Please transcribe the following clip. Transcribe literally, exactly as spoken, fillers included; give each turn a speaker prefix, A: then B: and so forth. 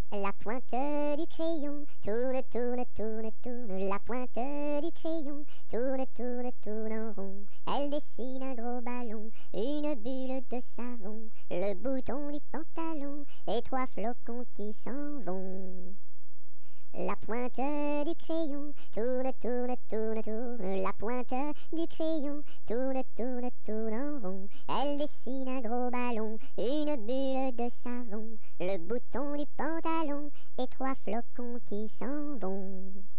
A: La pointe du crayon tourne, tourne, tourne, tourne. La pointe du crayon tourne, tourne, tourne en rond. Elle dessine un gros ballon, une bulle de savon, le bouton du pantalon et trois flocons qui s'en vont. La pointe du crayon tourne, tourne, tourne, tourne. La pointe du crayon tourne, tourne, tourne en rond. Elle dessine un gros ballon, une bulle de savon, le bouton du pantalon et trois flocons qui s'en vont.